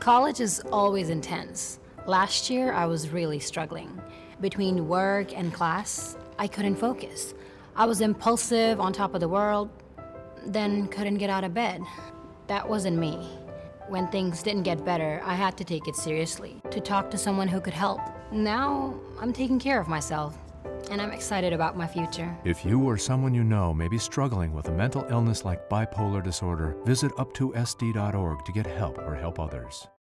College is always intense. Last year, I was really struggling. Between work and class, I couldn't focus. I was impulsive, on top of the world, then couldn't get out of bed. That wasn't me. When things didn't get better, I had to take it seriously, to talk to someone who could help. Now, I'm taking care of myself, and I'm excited about my future. If you or someone you know may be struggling with a mental illness like bipolar disorder, visit up2sd.org to get help or help others.